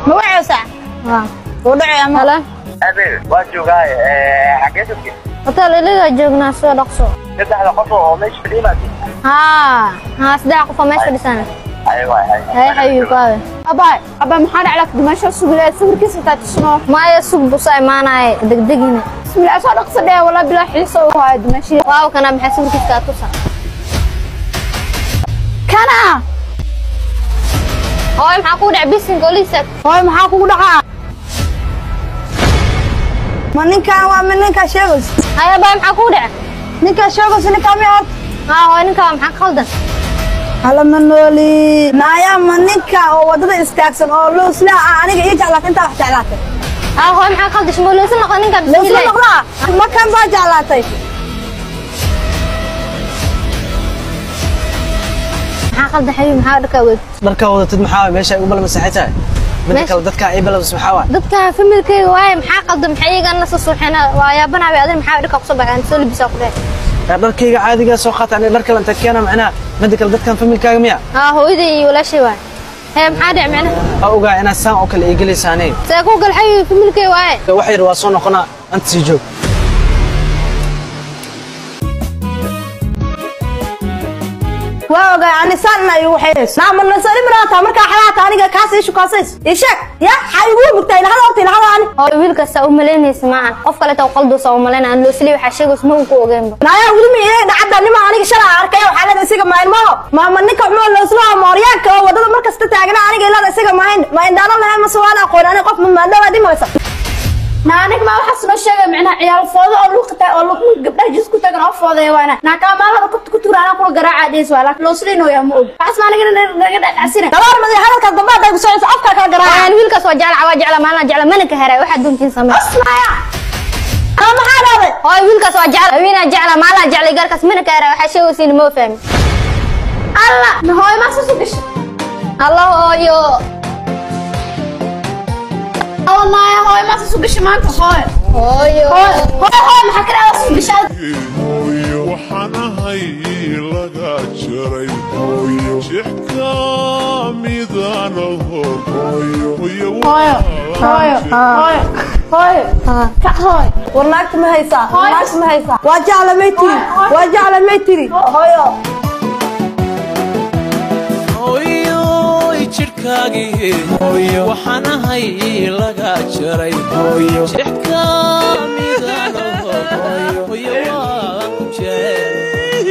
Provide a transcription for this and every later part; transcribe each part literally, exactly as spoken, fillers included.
ما وعسى ها ودعي يا مالا أبي واجوغاي حقيتك قتل اللي جوجنا سو دقسو صدح لقطو مش في الإيمان ها ها صدح قفا ماشي لسانه أيوة هاي حيو قاوي أباي أبا محال على دمشق سوق سوق كيس تاتشنو ما يسوق بصاي معنا دقدقنا بسم الله صار أقصد ولا بلا حيسو هاي دمشق واو كان بحسب كيس تاتوسا كنا هاي maxaa ku dhac bisin gooliisad هاي maxaa kugu dhaca ma ninkan waa min ninka sheegos haya baa maxaa ku dhac ninka sheegos ninka mi hor ha hooy ninka maxaa qaldan hala manoli naaya ma ninka oo wadada istaagsan oo loo isla aniga iyo jaclaatay inta wax jaclaatay ha hooy maxaa qaldan shimo loo noqon ninka bismillah loo noqda ma kan baa jaclaatay قلد حبيبي maxaa dharka weyd dharka wadatid maxaa meesha ugu balmasaxaytaa mid kale dadka ay balabs maxaa waa dadka familkayga waay maxaa qaldan maxay iga nasa suuxina waa yaabanaabay adin maxaa dharka ku soo baxaan soo libisa ku dheer dharkayga caadiga soo qaata aan dharka lan takeena macna mid kale dadkan familkaaga miya ha hooyaday iyo walaashay waay هي maxaa dhic macna awga ina saan oo kale igelisaanay saa ku gal xayibi familkayga waay waxay waa soo noqona anta si joog واوغا يعني سالنا يو حيس نعم نسالي مراتها marka xalaata aniga kaas ishu kaasays isheeg ya xaygu mugtay la hada hortay la hada ani oo wiilka saa u maleynaysa ma aan qof kale taa qaldo saa u maleyn aan loo silay waxa sheegay ma uu ku ogeyn naaya wili ma ilaa dhacda nima aniga shala arkay waxa la isiga ma ilmo ma ma ninka xuma loo isla mooryaanka oo wadada markasta taagna aniga ilaa isiga ma hayn ma indana lahayn ma soo ana qoon aniga qof ma dhawa dhimaysa نانك ما وحصل الشيء معناه عيال فوضى أو لقطة أو لقطة قبل جزء كنت أنا فوضى وانا ناكا ما له كنت كنت أنا كل جراء عادي سؤالك لو سرينه يا مو بس ما نقدر نقدر عسيرة طبعا ما هذا كان ضباط ده بسوي أفكار كان جراء يعني ويلك سوى جعل عواج على ما جعل منك هراء واحد دون تنسمع أصلا يا أنا هذا هاي ويلك سوى جعل وين جعل ما لا جعل جارك منك هراء وحشي وسين مو فهم الله هاي ما سوسكش الله يو الله ما هاي ما سوسكش ما أنت هاي هاي هاي هاي ما حكر على سوسكش هاي وحنا هاي لقى شري هاي شحكا ميدان الهر هاي هاي هاي هاي هاي ورناك ما هيسا ورناك ما هيسا واجع على ميتري واجع على ميتري هاي jirkaagii hooyo waxaan ahay laga jaray hooyo shixka midaan hooyo hooyo waan ku jecel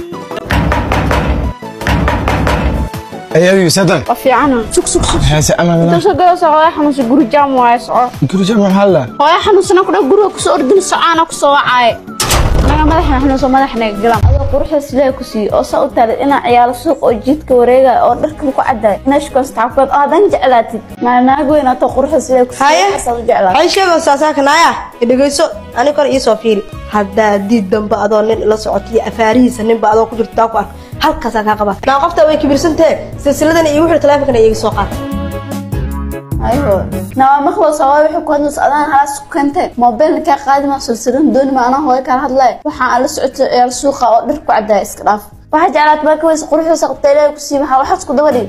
ayaa sadan في عنا سك سك سك هسه انا انت شو قال سواي حنوس غوري جام واي سو غوري جام هلا هاي حنوسنا كدا غوري كسو اردن سعانا كسو وعاي انا مدحنا حنوس مدحنا قلم ادو قرخ سلay ku sii oo soo taad ina ciyaal suuq oo jidka wareega oo dharka ku caday inash ka staafad aadan jeclaatid ma naago ina to qurx sلay ku sii asal jeclaatid ay sheego saasaaknaya idageyso ani kor ii soo fiiri hadda did damba adoo nin la socotay afaarihiisa nin ba adoo ku jirta ku ark halkaas ka qaba na qofta way kibirsantahay silsiladan iyo wixii taleefankana iga soo qaad ايوه نعم مخلص صوايح كنت أنا على سكنت موبايل كقاعد مع سلسلة دون ما أنا هو كان هذا وحنا على سعة السوق أقدر قاعد إسكراف واحد على تبارك ويس قروح سقط لي وكسي محا واحد سكوا دوري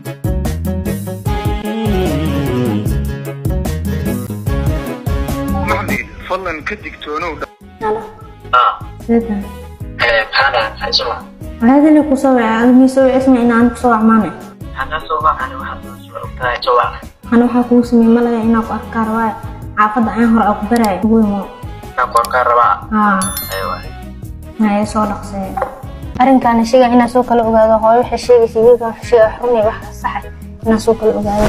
محمد فضلا كدك تونو هلا اه سيدنا ايه بحالا حيسوع هذا اللي كسوع علمي سوي اسمي إن أنا كسوع معنا حنا سوى أنا واحد سوى سوى أنا waxaa ku sameeyay malaga inaan ku arkaan waay xaafada aan hor ugu baray weeymo أنا ku arkaan rabaa ha aywa ay soo dhaqsay arinkan sheegay inaan soo kala ogaado hooyo waxa sheegaysa wiilka waxa sheegay xurni wax sax ah inaan soo kala ogaado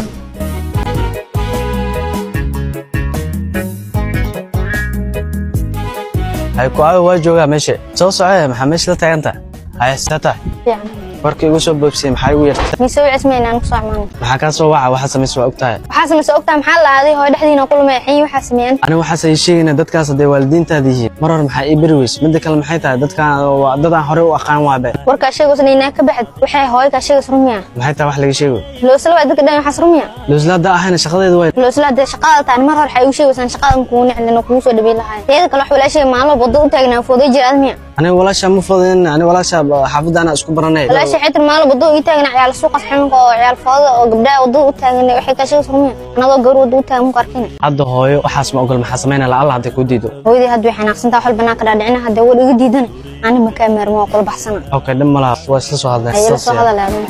ay ku aa waa joogaa meesha soo socday maxaa meesha la taaganta ay sata fiican warkii ugu soo boobsay maxay ugu yartay mi soo ismay inaan ku soo amaano maxaa ka soo waca waxa sameys waa ogtahay waxa sameys ogtahay maxaa la aaday hooyo dhaxdiina kulmay xii waxa sameeyeen ani waxa say sheegayna dadkaas haday waalidiintaada yihiin مرة محي برويس من ذاك المحيط دتك ضد حري وأقام وابع warka sheego sanayna ka baxad waxay hooyo ka sheego rumiya محيط واحد اللي يشيو loo sala waa dadka dhan waxa rumiya لو زلاد ده أحيانا شغلة وين loo sala de shaqada taan mar hore waxay u sheegaysan shaqada ku nicna ku soo dhabeey lahayn teeda kale wax wala shay maalo wado u taagnaa fooday jirad miya أنا ولا شيء مفضل أنا ولا شيء حافظ أنا أسكو برنامج wala shay xitaa maalo wado u taagna ciyaal suuq xamanka oo ciyaal foodo oo gabdhaha wado u taagna waxay ka sheego rumiya anagoo gaar wado u taagna qarkin هذا هو وحاس ما أقول محاسمين لا الله هذا كوديدو hooyadii had waxay naqsantaa xol banaan ka dhaadhicina hada wad iga diidan ani ma ka meermo qol baxsana أوكي دم لا واسلسوا هذا ayay soo hadalay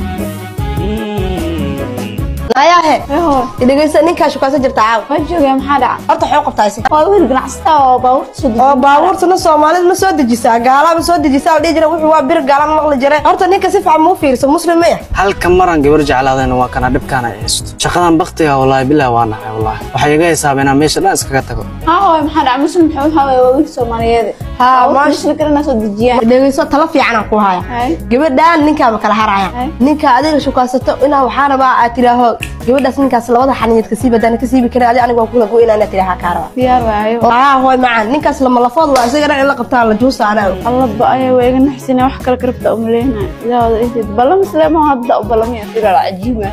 layahe idageysa ninka shukaansan jirta caaw ma joogay maxaa dhaca horta xoo qabtaaysi waa wiil ganacsata oo baabuurta soo oo baabuurtuna Soomaalida ma soo dejisaa gaalaba soo dejisaa dhigi jira wuxuu waa bir gaalan maqli jiray horta ninka si fiican muu fiirso muslim ma هل كم مرة نجبر جعلادين وكان دب كان يست شغلان بختي والله بالله وانا والله وحيجي حسابنا ماشي لا اسكتكو ها hooy maxaa dhaca muslim wuxuu haway waa wiil Soomaaliyeed ha ma shirkadana soo dejiyaa idageysa tala fiican aan ku haya gabadhan ninka ma kala haraya ninka adiga shukaansato ina waxaan rabaa aad tiraaho gabadhaas ninkaas labada xaniid ka siibadana ka siibi kara aniga waan kula gooynaa inaad tiraaha kaaraba diyaar waayo waa hooy macaan ninkaas lama lafood waa isaga in la qabtaan la juusaana Allah ba ay way iga naxsina wax kala karabta u maleynaa ilaawada intii balam islaam hadda u balamiya firar cajiiba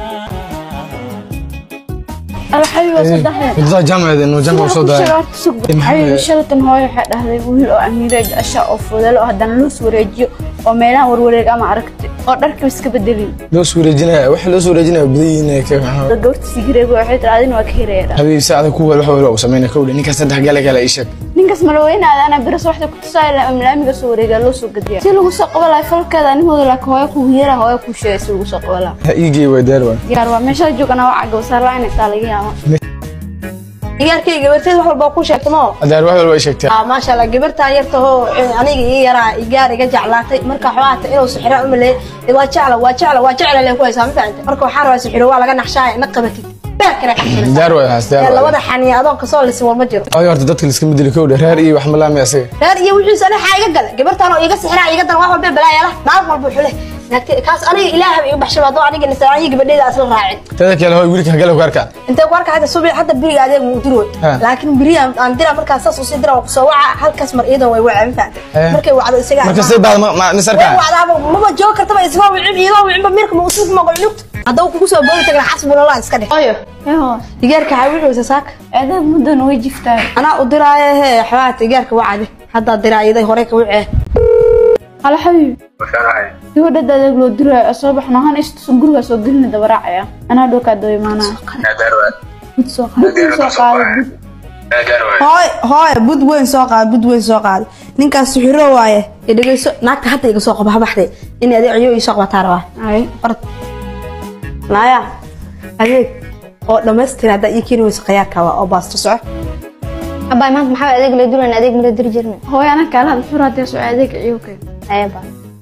الحيوة صدقها. إذا جامعة إنه جامعة صدقها. حيوة شلتن هاي حد هذا ويل أو أميرة أشياء أفضل لو هذا نلوس ورجيو وميلان ورورج أما عرفت قدرك بس كبدلين. لوس ورجينا وح لوس ورجينا بدينا كيف معه. دورت سيجري واحد عادين وكهيرة. حبيبي ساعة كوبا الحوار وسمينا كولا نيكا صدق قالك على إيشك. نيكا اسمعوين هذا أنا برس واحدة كنت سائلة أملامي قصوري قالوا سوق قديا. سيلو سوق ولا يفرق كذا أنا هو لك هواي كوهيرة هواي كوشة سيلو سوق ولا. يجي وداروا. ياروا مش هجوك أنا وعج وصار لعني تاليها. ياركي gabarteed wax walba ku sheegtamo adar wax walba sheegtay ah ma sha Allah gabarta yartaho aniga ii yara igaar iga jaclaatay marka xawaata inuu sixiro umaleey waa jacla waa jacla waa jacla leen ku haysaa ma fahanteen marka waxa rabaa sixiro waa laga naxshaay naqabatid baakara xasan dar waa haas dar labada xaniya adoon ka soo lisay walma jiro ay horta dadka iska midli kowda reer iyo wax malaami asaga reer iyo wixii sana xayga gal gabartaan oo iga sixira iga dan wax walba balaayala naag walba xule kaas aniga ilaahay iyo baxshay wado aniga nisaayi gabadheeda asal raacin tada kale hooy wiilka gal ku arkaa inta ku arkaa hada subax hada biriga adeeg uu diro laakiin biriga aan dira marka saas u sii dira oo soo waca halkaas mar iidan way wacay faantay markay wacdo isaga marka say baad ma misarka wacdo ma joog kartaba isoo wicib iyo wicib mirka ma usoo ma qolnukt hada ku soo booli tagaa xasbullah iska dhig ayo ايوه digaarka ha wuxuu saak aadaad mudan way jiftaa ana u diraaye xawaat digaarka wacade hada diraayiday hore ka wicee على حبيبي يو دد دد لو درا صباح نهان است غورغا سو غلنا دبراعيا انا دوكا دوي معنا بد سو قاد سو قاد هاي هاي بد وين سو قاد بد وين سو قاد ninkaas xiro waaye idageyso naagta hadda iga soo qabaha baxday in adeeg ayo ii soo qabataa rabaa ay ord laaya adeeg oo dhameystir hada ii keenay wasaqayaadka waa oo baasto soco abay maanta maxaa adeeg la dulan adeeg ma dir jirnay hooy ana kala hada furaatay soo adeeg iyooke ayba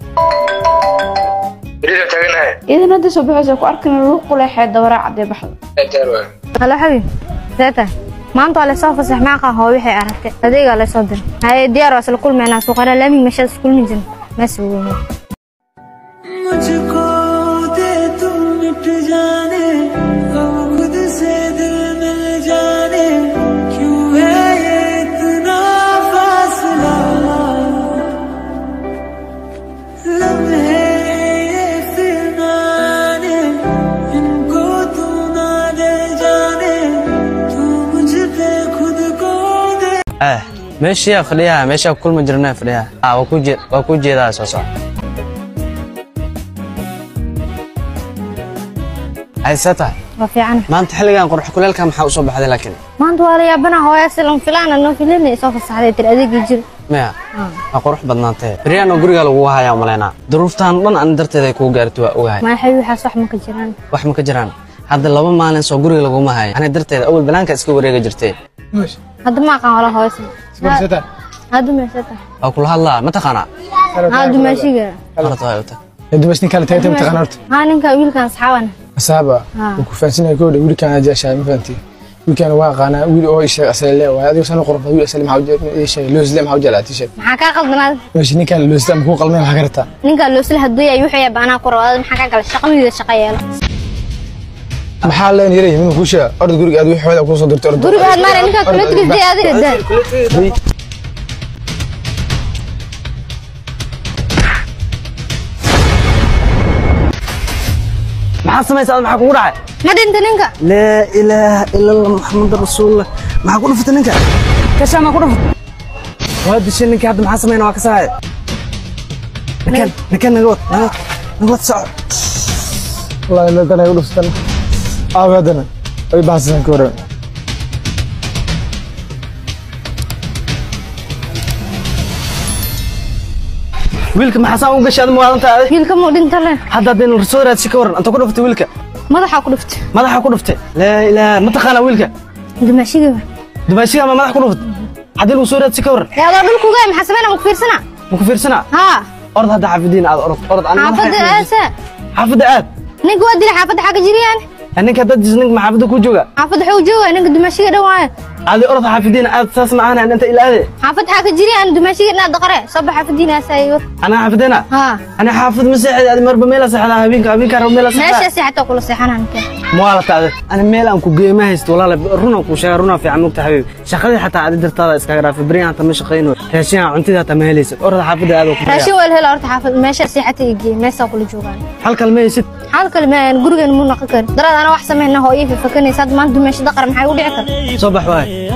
إذا تغنى إذا ندي صباح ku arkin loo qulay xeed dabaracad baxdo أجروا hala xabi zata maanta la soo fasax maaqa hooy waxay aragtay adeega la soo dir hay diyaar wasal kulmeena soo qara laamig meesha iskuul mijin ma suugo मुझको दे तुम मिट जाने हम खुद से दिल मिल जाने क्यों है ये इतना फासला लम्हे ये फिरनाने इनको तू ना ले जाने तू मुझ पे खुद को दे اه ماشي يا فليها ماشي كل ما جرنا فليها اه وكوجي وكوجي ذا اساسا هاي ستا وفيعنا ما انت حلقان قرح كلالك maxaa u soo baxday laakiin maanta waa la yaabana hooyo silan filaan anoo filaan soo fasaxday tir adeeg jir ma ma qurux badnaantay riyaan oo guriga lagu hayaa maleena duruuftan dhan aan darteeday ku gaartay waa ogahay ma xabi waxa sax ma ka jiraan wax ma ka jiraan hadda laba maalin soo guriga lagu ma hayo ana darteeda awal balaanka iska wareega jirtay hadda ma qaan wala hooyo sata hadda ma sata oo kula hadlaa ma taqaana hadda ma shiga horta waa uta هذا بس نكال تايتم تقنرت ها ninka wiilkan saxaabana أصحابه وكفانسين كود ويل كان أجا شيء ما فهمتي ويل كان واقعنا ويل أو إيش أسأل له وهذا وصلنا قرفة ويل أسأل محاوج إيش لوز لم حاوج لا تيشي maxaa ka qaldanaa ماشي نكال لوز لم هو قلمي محكرتها ninka loo sila haduu yahay wuxuu yaabana ku rawaad maxaa ka gal shaqadii shaqayeelo محل لين يري من كوشة أرد قرق أدوي حوالي أكون صدرت أرد guriga aad maray ninka kula tigis diyaadada maxaa samaysaa maxaa kugu dhacay ma dhinta ninka laa ilaaha ila allah maxamed rasuulullah maxaa ku dhuftay ninka kashaa ma ku dhuftay waa dishay ninka hadda maxaa samaynaa waa ka saacay ninkan ninkan naga wad naga naga wad soco wallahi la danay u dhuftan aawadana ay baasan ka waran wiilka maxaa saan u gashay aad muwaadanta aad wiilka mu dhinta le hadda hadeen soo raadsi ka waran anta ku dhuftay wiilka madaxa ku dhuftay madaxa ku dhuftay laa ilaaha ma taqaana wiilka dumaashiga dumaashiga ma madaxa ku dhuftay hadii uu soo raadsi ka waran yaa dad dhulku gaay maxaa sameeyna ku fiirsana ma ku fiirsana ha orod hadda xafidiin aad orod orod aan xaafada aasa xaafada aad ninka waa dilay xaafada xaga jiriyaan ninka dad jisnig ma xaafada ku jooga xaafada xuu jooga ninka dumaashiga dhawaay adi orod xafidiin aad saas ma ahana inta ilaade xaafada xaga jiriyaan dumaashiga inaad daqare sabba xafidiin aasaayo ana xafidina ha ana xaafid ma seexid adi marba meel saxda habeenka habeenka rab meel saxda meesha seexata kula seexanaan ka موالة تعذب أنا ميل أنكو جيمة هست والله رونا وشيء رونا في عمق تحبيب شقدي حتى عدد الطاقة إسكاجرا في بريان تمشي قينو هالشيء عندي ذا تمهليس أرد حافظ هذا هالشيء ولا هلا أرد حافظ ماشي سيحتي يجي ما يساق كل جوعان حلقة المية ست حلقة المية نقول إن مو نقكر درا أنا واحد سمعنا هو إيه فكرني صاد ما أنتم ماشي دقر محي ودي عكر صباح واي